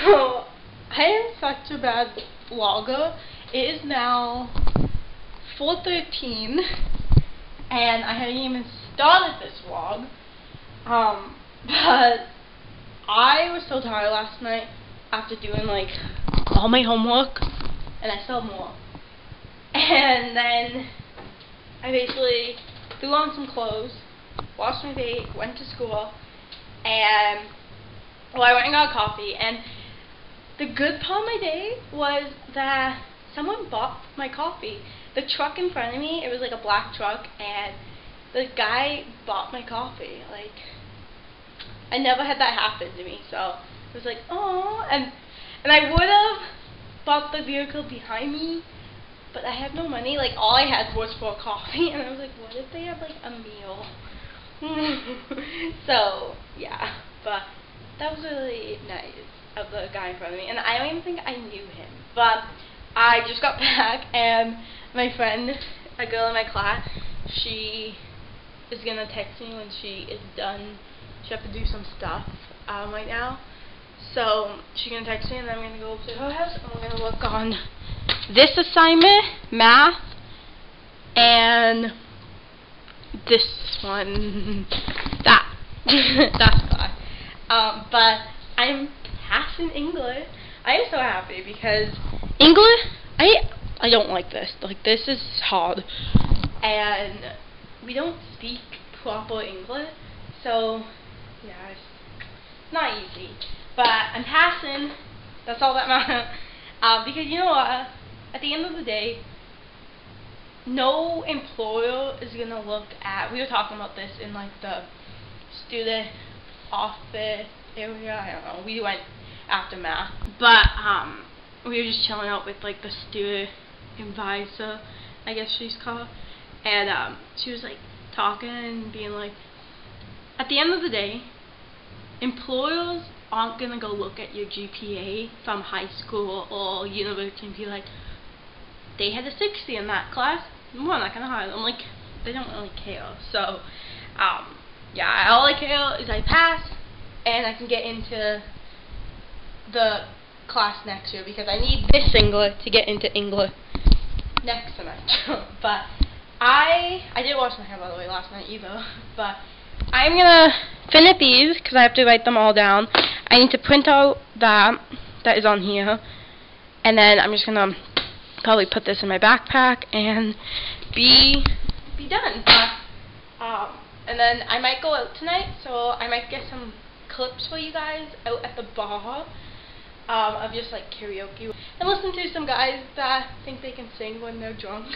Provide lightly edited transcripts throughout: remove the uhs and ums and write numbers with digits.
So, I am such a bad vlogger. It is now 4:13, and I haven't even started this vlog. But I was so tired last night after doing like all my homework, and I still have more. And then I basically threw on some clothes, washed my face, went to school, and I went and got coffee. And the good part of my day was that someone bought my coffee. The truck in front of me, it was like a black truck, and the guy bought my coffee. Like, I never had that happen to me, so it was like, oh, and I would have bought the vehicle behind me, but I had no money. Like, all I had was for coffee, and I was like, what if they have like a meal? So yeah, but that was really nice of the guy in front of me, and I don't even think I knew him. But I just got back, and my friend, a girl in my class, she is gonna text me when she is done. She has to do some stuff right now, so she's gonna text me, and then I'm gonna go up to her house, and we're gonna work on this assignment, math, and this one, that's fine. But I'm passing English. I am so happy because English, I don't like this. Like, this is hard, and we don't speak proper English, so yeah, it's not easy. But I'm passing. That's all that matters. Because you know what? At the end of the day, no employer is gonna look at. We were talking about this in like the student office area. I don't know. We went after math, but we were just chilling out with like the student advisor, I guess she's called, and she was like talking and being like, at the end of the day, employers aren't gonna go look at your GPA from high school or university and be like, they had a 60 in that class, we're not gonna hire them. Like, they don't really care. So yeah, all I care is I pass and I can get into the class next year, because I need this English to get into English next semester. But I didn't wash my hair, by the way, last night either. But I'm gonna finish these because I have to write them all down. I need to print out that is on here, and then I'm just gonna probably put this in my backpack and be done. But and then I might go out tonight, so I might get some clips for you guys out at the bar of just like karaoke, and listen to some guys that think they can sing when they're drunk.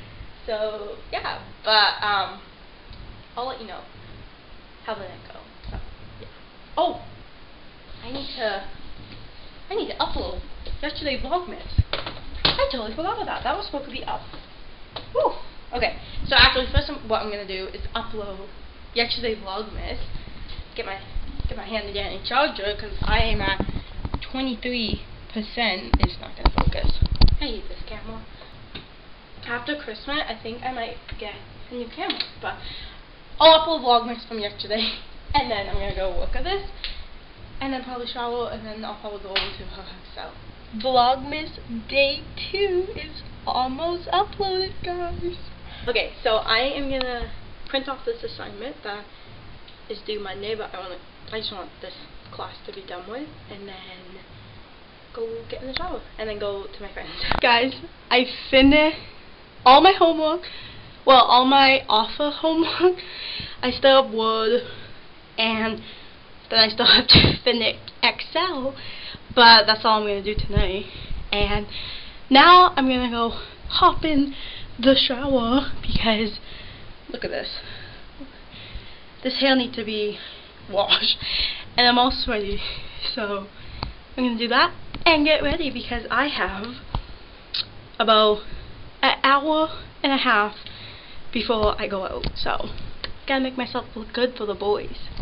So yeah, but I'll let you know how the night goes. So yeah. Oh, I need to upload yesterday Vlogmas. I totally forgot about that. That was supposed to be up. Woo. Okay, so actually first what I'm gonna do is upload yesterday Vlogmas. Get my handy dandy charger, because I am at 23%. It's not gonna focus. I hate this camera. After Christmas, I think I might get a new camera, but I'll upload Vlogmas from yesterday, and then I'm gonna go work on this, and then probably shower, and then I'll probably go over to her house. So Vlogmas Day 2 is almost uploaded, guys. Okay, so I am gonna print off this assignment that is due Monday, but I just want this class to be done with, and then go get in the shower, and then go to my friends. Guys, I finished all my homework. Well, all my offer homework. I still have Word, and then I still have to finish Excel, but that's all I'm going to do tonight. And now I'm going to go hop in the shower, because look at this. This hair needs to be washed, and I'm all sweaty, so I'm going to do that and get ready, because I have about an hour and a half before I go out, so gotta make myself look good for the boys.